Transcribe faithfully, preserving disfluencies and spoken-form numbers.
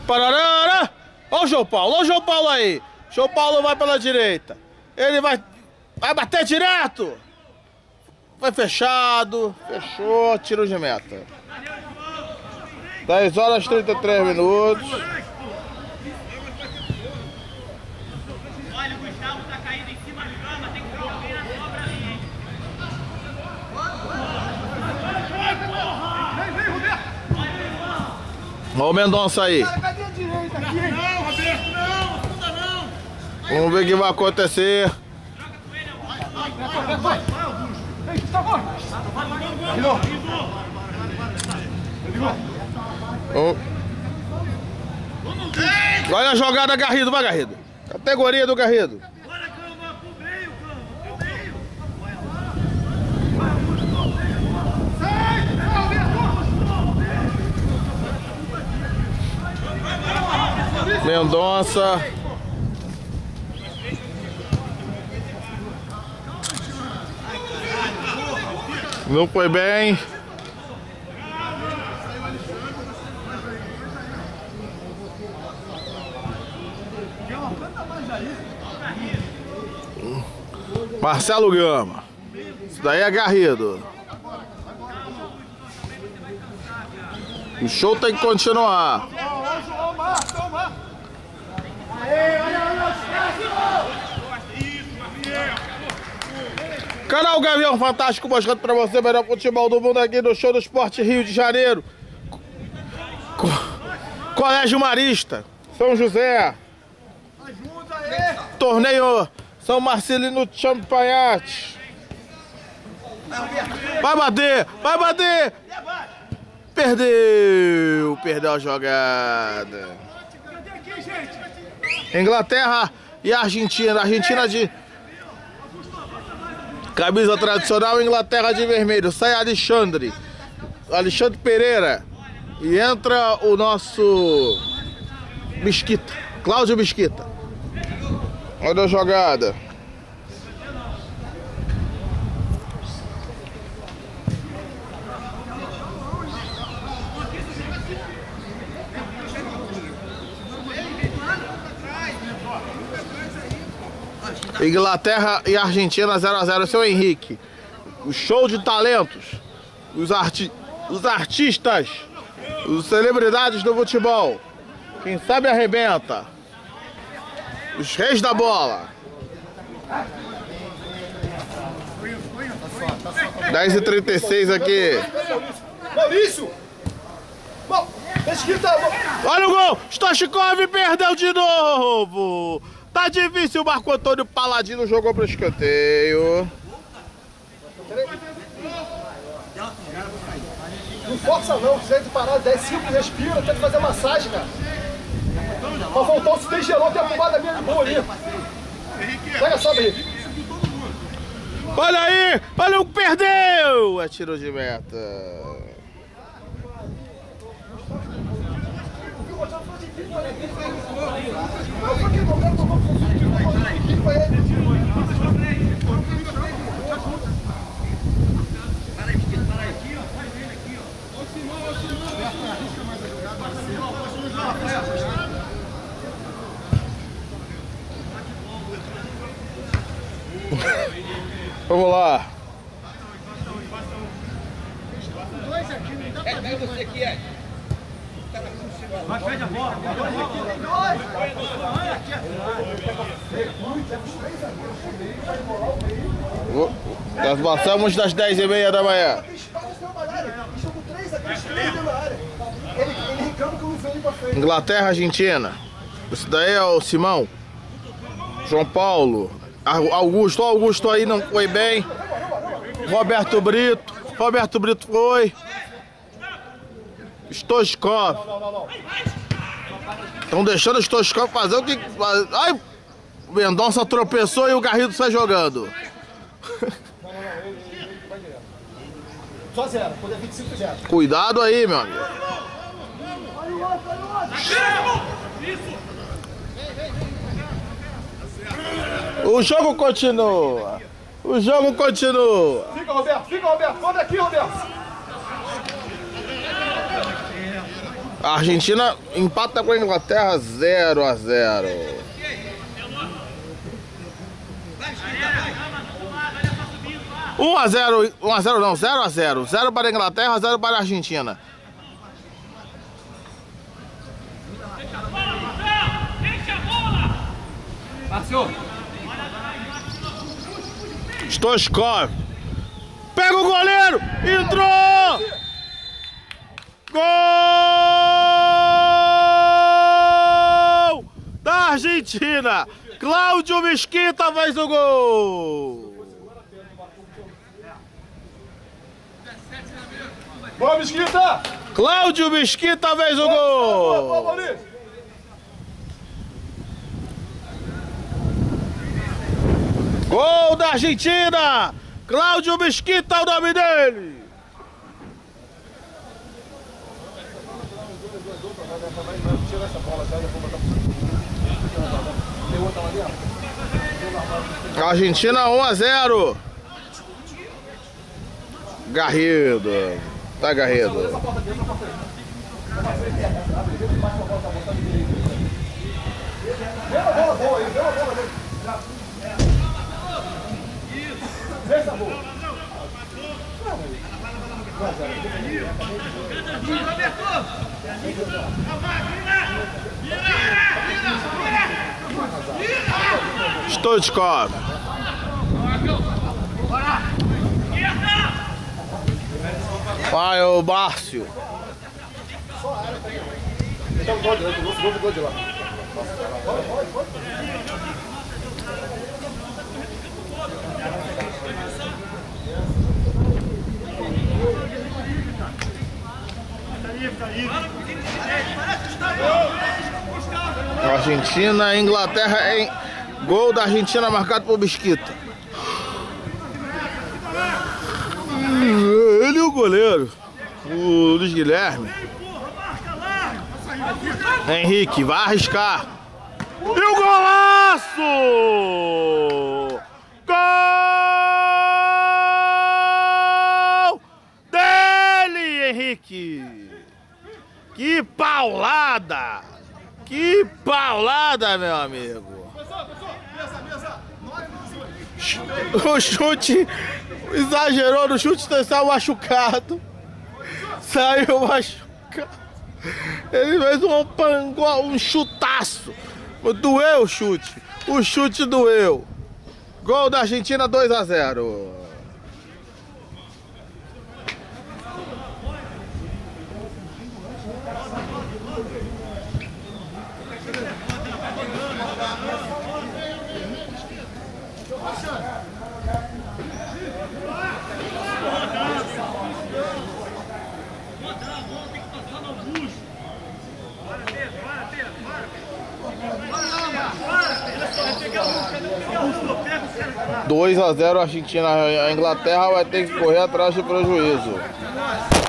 Pararara! Olha o João Paulo, olha o João Paulo aí. João Paulo vai pela direita. Ele vai, vai bater direto. Foi fechado. Fechou, tiro de meta. dez horas e trinta e três minutos. Olha, o Gustavo tá caindo em cima do cama, tem que ficar alguém na sobra ali, hein? Vem, vem, Roberto! Olha o Mendonça aí. Cadê a direita aqui? Não, Roberto, não! Afunda não! Vamos ver o que vai acontecer. Vai, vai, vai, Augusto! Ei, Gustavo! Vai, vai, Oh. Olha a jogada, Garrido, vai, Garrido. Categoria do Garrido. Bora, Cama, pro meio, Cama, pro meio. Sai, Mendonça. Não foi bem. Marcelo Gama. Isso daí é Garrido. O show tem que continuar. Canal Gavião Fantástico mostrando pra você o melhor futebol do mundo aqui no Show do Esporte Rio de Janeiro. Co Colégio Marista, São José. Torneio São Marcelino Champagnat. Vai bater, vai bater. Perdeu, perdeu a jogada. Inglaterra e Argentina. Argentina de camisa tradicional, Inglaterra de vermelho. Sai Alexandre. Alexandre Pereira. E entra o nosso Mesquita. Cláudio Mesquita. Olha a jogada. Inglaterra e Argentina zero a zero. Seu Henrique. O show de talentos. Os, arti os artistas. Os celebridades do futebol. Quem sabe arrebenta. Os reis da bola. dez e trinta e seis aqui. Maurício! Olha o gol! Stoichkov perdeu de novo! Tá difícil, o Marco Antônio Paladino jogou pro escanteio. Não força não, precisa de parar, dez, cinco, respira, tenta fazer massagem, cara. Pra voltar, se tem gelou, tem a pomada minha de boa ali. Pega só, Henrique. Olha aí! Olha o que perdeu! É tiro de meta. Vamos lá. É você aqui, é. Vai, pede a bola. Nós passamos das dez e meia da manhã. Inglaterra, Argentina. Esse daí é o Simão. João Paulo. Augusto, Augusto aí não foi bem. Roberto Brito. Roberto Brito foi. Stoichkov. Estão deixando o Stoichkov fazer o que... Ai, o Mendonça tropeçou e o Garrido sai jogando. Só zero, poder vinte e cinco zero. Cuidado aí, meu amigo. O jogo continua. O jogo continua. Fica, Roberto, fica, Roberto. Conta aqui, Roberto. A Argentina empata com a Inglaterra zero a zero. um a zero, um a zero não, zero a zero. zero para a Inglaterra, zero para a Argentina. Stoichkov. Pega o goleiro! Entrou! Gol da Argentina! Cláudio Mesquita faz o gol! Boa, Mesquita! Cláudio Mesquita fez o gol! Gol da Argentina! Cláudio Mesquita é o nome dele! Argentina um a zero. Garrido. Tá, Garrido. Stoichkov. Vai o Márcio. Argentina, Inglaterra em gol da Argentina marcado por Mesquita. Ele e o goleiro, o Luiz Guilherme. Henrique vai arriscar. E o golaço! Gol dele, Henrique! Que paulada! Que paulada, meu amigo! O chute exagerou no chute, saiu machucado. Saiu machucado. Ele fez um pangol, um chutaço. Doeu o chute. O chute doeu. Gol da Argentina dois a zero. dois a zero Argentina. A Inglaterra vai ter que correr atrás do prejuízo.